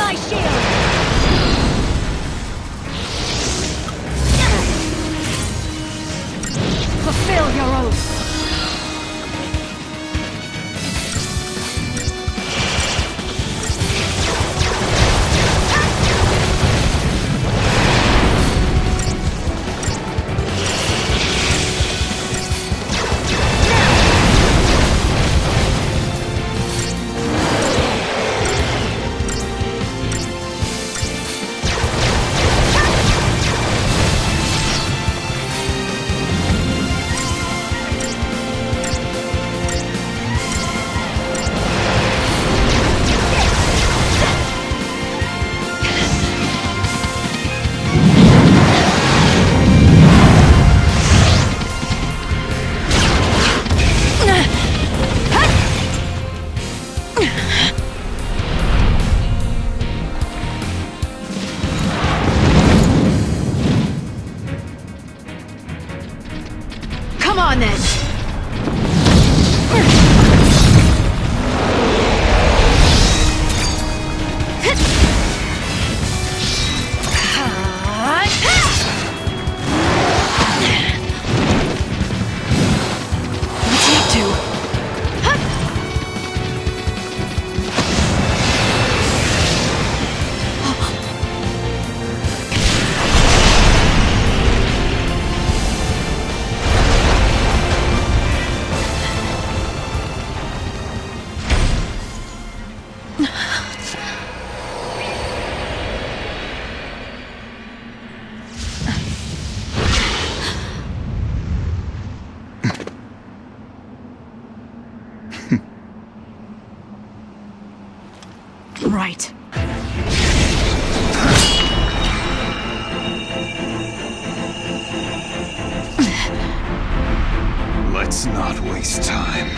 my shield! Fulfill your oath! Come on then! Right. Let's not waste time.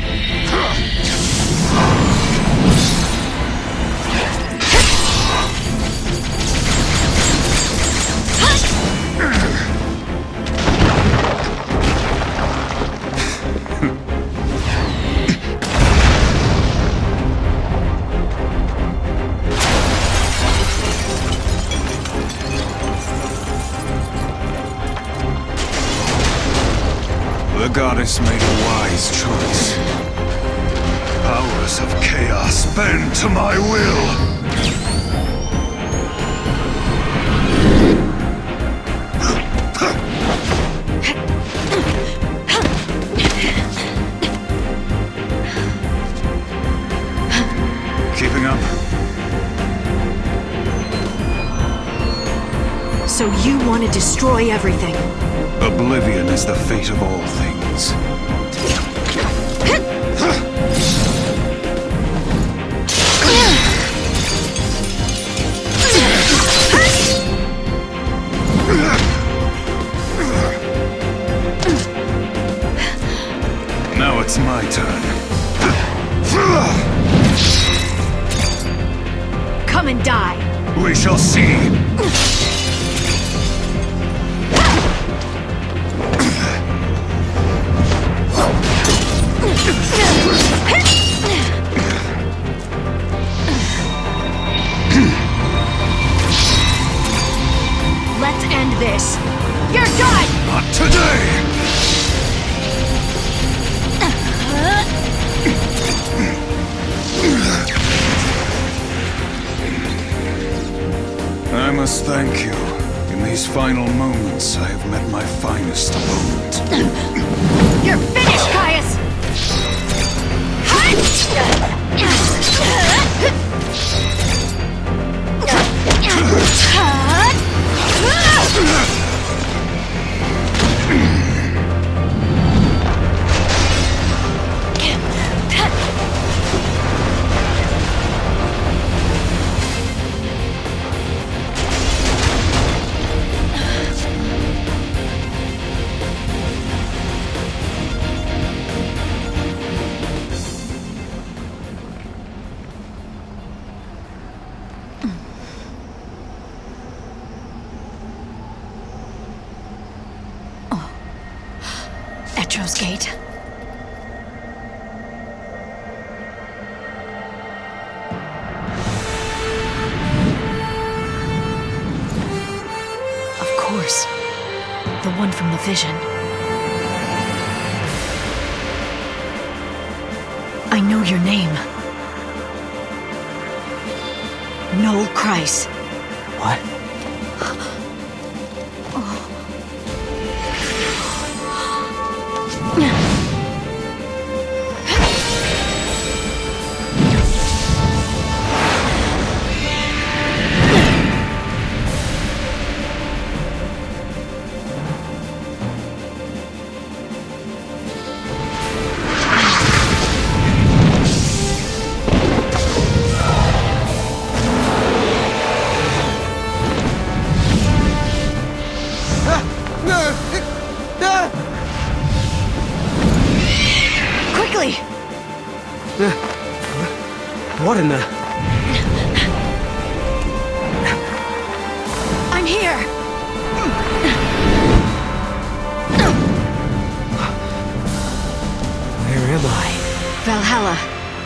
The goddess made a wise choice. Powers of chaos bend to my will! Keeping up? So you want to destroy everything? Oblivion is the fate of all things. Now it's my turn. Come and die! We shall see! Let's end this. You're done! Not today! I must thank you. In these final moments, I have met my finest opponent. You're finished, Caius! Etro's Gate. yours. The one from the vision. I know your name. Noel Kryce. What? Quickly! What in the... I'm here! Where am I? Valhalla.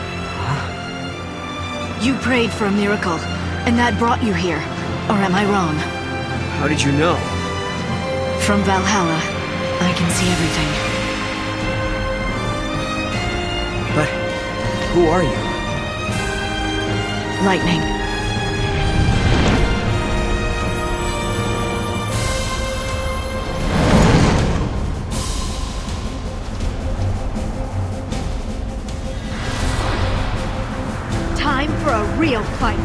You prayed for a miracle, and that brought you here. Or am I wrong? How did you know? From Valhalla, I can see everything. But who are you? Lightning. Time for a real fight.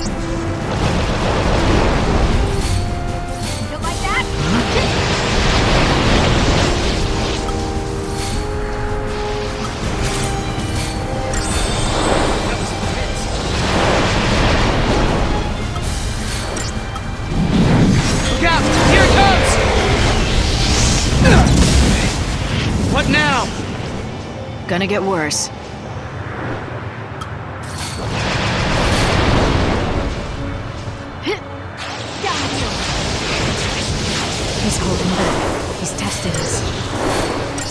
You like that? Look out! Here it comes! What now? Gonna get worse. He's holding back. He's tested us.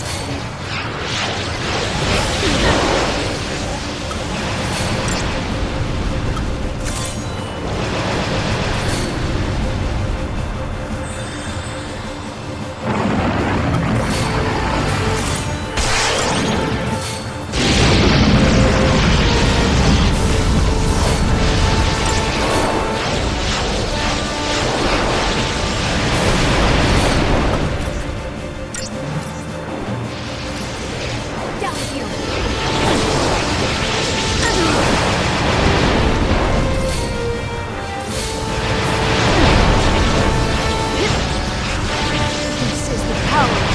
This is the power.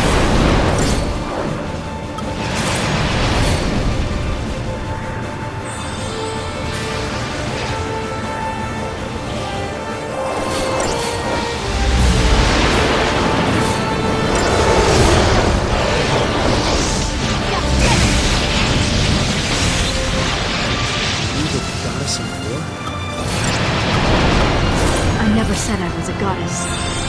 You the goddess of war? I never said I was a goddess.